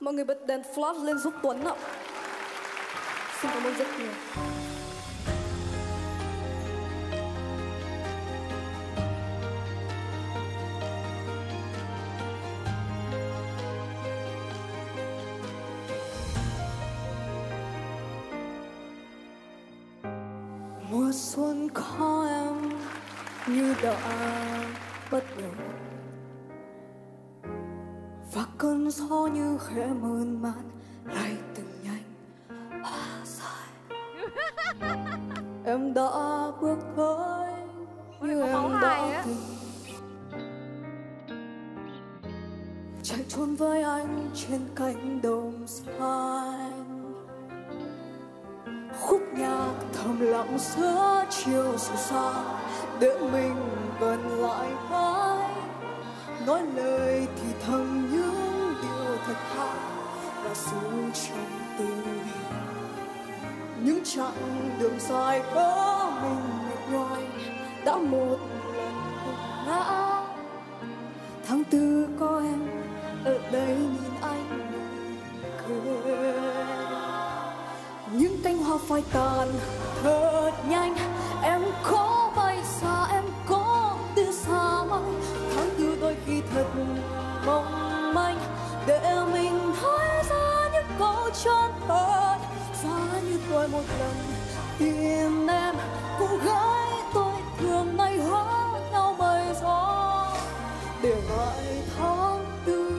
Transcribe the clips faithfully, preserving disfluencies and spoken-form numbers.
Mọi người bật đèn flash lên giúp Tuấn ạ. Xin cảm ơn rất nhiều. Mùa xuân có em như đã bắt đầu, và cơn gió như khẽ mơn man lại từng nhanh hoa dài. Em đã bước tới như em đã từng chạy trốn với anh trên cánh đồng xanh. Khúc nhạc thầm lặng giữa chiều sự xa để mình gần lại mãi, nói lời thì thầm những điều thật thà và sâu trong tình. Những chặng đường dài có mình mệt nhoài đã một lần gục ngã. Tháng tư có em ở đây nhìn anh cười. Những cánh hoa phai tàn thật nhanh, em có bay xa, em có từ xa mãi. Tháng tư đôi khi thật mong manh để mình thấy ra những câu chân thật. Giá như tôi một lần tìm em, cô gái tôi thường ngày hóa nhau mây gió để lại tháng tư.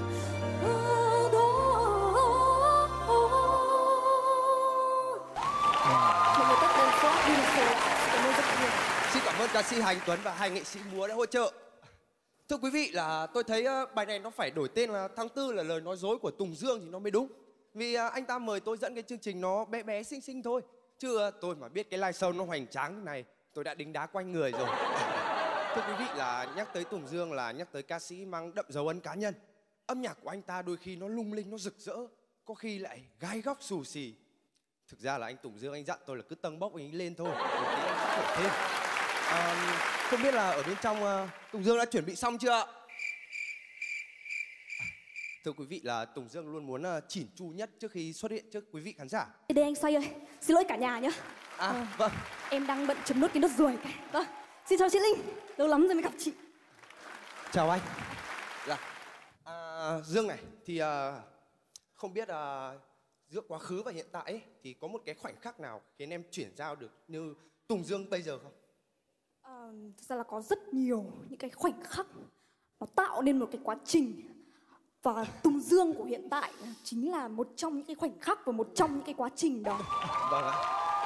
Xin cảm ơn ca sĩ Hà Anh Tuấn và hai nghệ sĩ múa đã hỗ trợ. Thưa quý vị, là tôi thấy bài này nó phải đổi tên là Tháng Tư là lời nói dối của Tùng Dương thì nó mới đúng. Vì anh ta mời tôi dẫn cái chương trình nó bé bé xinh xinh thôi. Chứ tôi mà biết cái live show nó hoành tráng như này, tôi đã đính đá quanh người rồi. Thưa quý vị, là nhắc tới Tùng Dương là nhắc tới ca sĩ mang đậm dấu ấn cá nhân. Âm nhạc của anh ta đôi khi nó lung linh, nó rực rỡ, có khi lại gai góc xù xì. Thực ra là anh Tùng Dương anh dặn tôi là cứ tâng bốc anh ấy lên thôi, thêm. À, không biết là ở bên trong uh, Tùng Dương đã chuẩn bị xong chưa ạ? Thưa quý vị, là Tùng Dương luôn muốn uh, chỉn chu nhất trước khi xuất hiện trước quý vị khán giả. Đây anh Xoay ơi, xin lỗi cả nhà nhá. À, à vâng. Em đang bận chấm nốt cái nốt ruồi cái. Vâng, xin chào chị Linh, lâu lắm rồi mới gặp chị. Chào anh. Dạ. À, Dương này, thì uh, không biết uh, giữa quá khứ và hiện tại ấy, thì có một cái khoảnh khắc nào khiến em chuyển giao được như Tùng Dương bây giờ không? À, thực ra là có rất nhiều những cái khoảnh khắc nó tạo nên một cái quá trình, và Tùng Dương của hiện tại chính là một trong những cái khoảnh khắc và một trong những cái quá trình đó. Vâng ạ.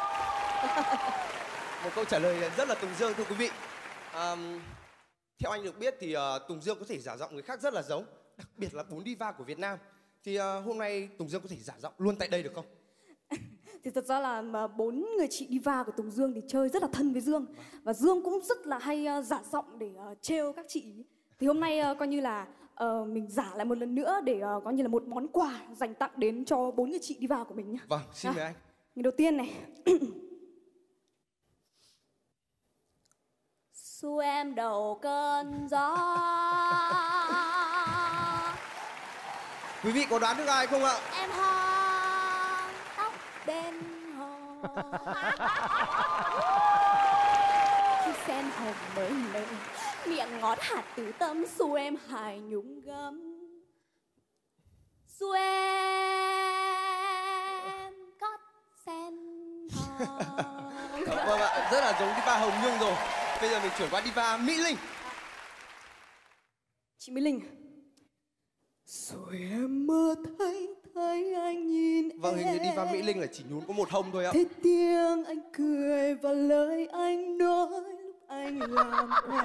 Một câu trả lời rất là Tùng Dương, thưa quý vị. À, theo anh được biết thì uh, Tùng Dương có thể giả giọng người khác rất là giống, đặc biệt là bốn diva của Việt Nam. Thì uh, hôm nay Tùng Dương có thể giả giọng luôn tại đây được không? Thì thật ra là mà bốn người chị diva của Tùng Dương thì chơi rất là thân với Dương, và Dương cũng rất là hay uh, giả giọng để uh, trêu các chị. Thì hôm nay uh, coi như là uh, mình giả lại một lần nữa để uh, coi như là một món quà dành tặng đến cho bốn người chị diva của mình nhé. Vâng, xin mời anh. Người đầu tiên này. Xu em đầu cơn gió. Quý vị có đoán được ai không ạ? Em ho tóc bên hồ. Khi sen hồng mới nở, miệng ngọt hạt từ tâm. Xu em hài nhúng gấm. Xu em cót sen hồng. Vâng ạ, rất là giống diva Hồng Nhung rồi. Bây giờ mình chuyển qua diva Mỹ Linh. Chị Mỹ Linh. Rồi em mơ thấy thấy anh nhìn Vâng, hình như diva Mỹ Linh là chỉ nhún có một hông thôi ạ. Thế tiếng anh cười và lời anh nói lúc anh làm em.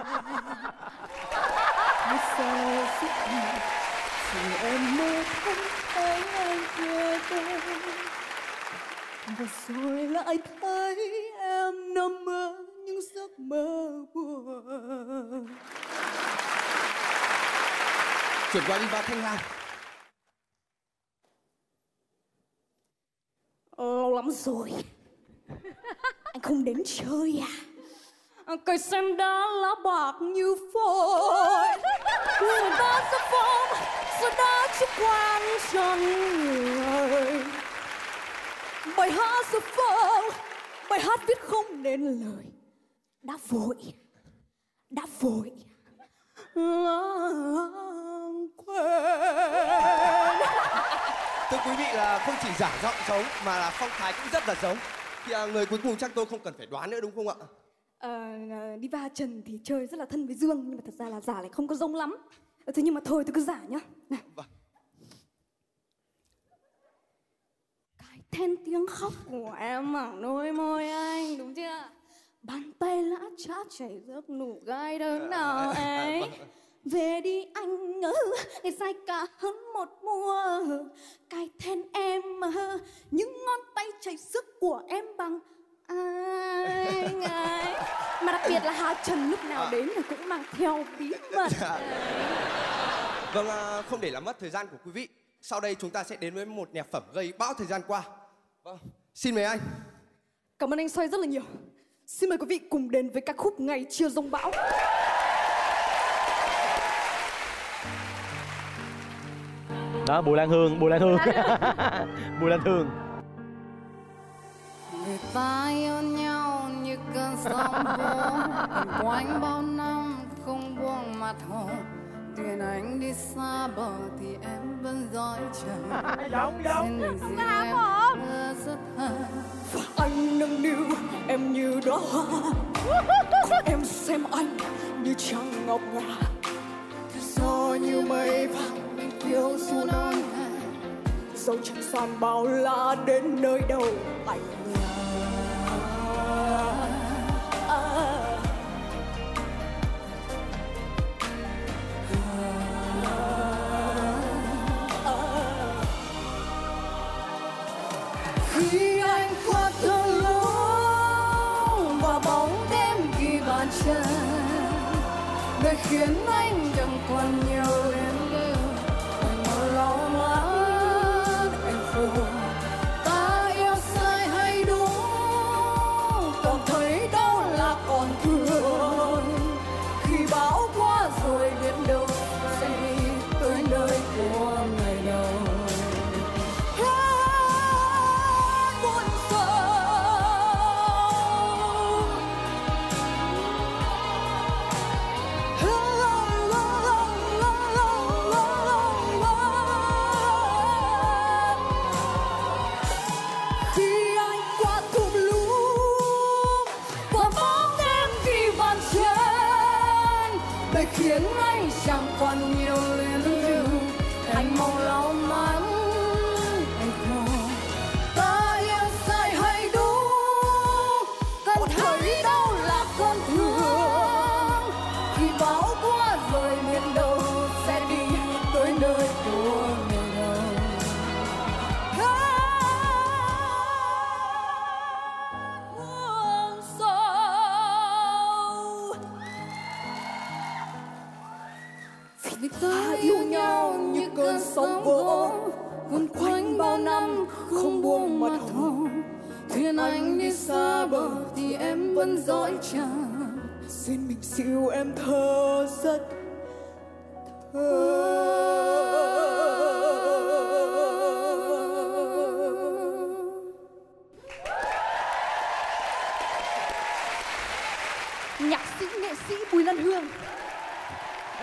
Như sao sức nhẹ. Rồi em mơ thấy thấy anh cười tên. Và rồi lại thấy em nằm mơ những giấc mơ buồn. Chuyển qua diva Thanh Lam. Lâu lắm rồi anh không đến chơi à? Cây xem đã lá bạc như phôi, người ta sẽ phong giờ đã chút quan tròn người. Bài hát giờ vang, bài hát viết không nên lời, đã vội, đã vội lãng quên. Thưa quý vị là không chỉ giả giọng giống mà là phong thái cũng rất là giống. Thì à, người cuối cùng chắc tôi không cần phải đoán nữa đúng không ạ? Ờ, Diva Trần thì chơi rất là thân với Dương, nhưng mà thật ra là giả lại không có giống lắm. Thế nhưng mà thôi tôi cứ giả nhá. Này. Vâng. Cái then tiếng khóc của em mảng đôi môi anh, đúng chưa? Bàn tay lã chát chảy giấc nụ gai đơn nào ấy. Về đi anh ơi, ngày dài cả hơn một mùa. Cái then em mơ, những ngón tay chảy sức của em bằng anh ấy. Mà đặc biệt là Hà Trần lúc nào đến thì cũng mang theo bí mật. Vâng, à, không để làm mất thời gian của quý vị, sau đây chúng ta sẽ đến với một nhạc phẩm gây bão thời gian qua. Vâng, xin mời anh. Cảm ơn anh Xoay rất là nhiều. Xin mời quý vị cùng đến với ca khúc Ngày Chia Giông Bão. Đó, Bùi Lan Hương, Bùi Lan Hương. Bùi Lan Hương. Người ta yêu nhau như cơn sóng vỗ, quanh bao năm không buông mặt hồ. Thuyền anh đi xa bờ thì em vẫn dõi chờ. Giống giống. Xin đừng riêng em mơ rất thơ. Và anh nâng niu em như đóa hoa, em xem anh như trăng ngọc ngà. Gió như mây vàng mình phiêu du đôi ngày, dẫu chẳng san bao la đến nơi đâu anh là. Khi anh qua thung lũng và bóng đêm ghi bàn chân, đời khiến anh chẳng còn nhiều đến lưu. Anh một lòng mắt anh phụ, ta yêu sai hay đúng, cảm thấy đâu là còn thương. Khi bão qua rồi biết đâu sẽ đi tới nơi của ngày đầu. Khiến anh chẳng còn nhiều luyến lưu, anh mong lòng mắt anh khô. Ta yêu sai hay đúng, cần thấy đâu là con thương. Khi bão qua rồi biết đâu sẽ đi tới nơi của ngày đầu. Vì ta yêu nhau như cơn sóng vỗ, quấn quanh bao năm không buông mặt hồ. Thuyền anh đi xa bờ thì em vẫn dõi chờ. Xin mình siêu em thơ rất thơ. Nhạc sĩ nghệ sĩ Bùi Lan Hương.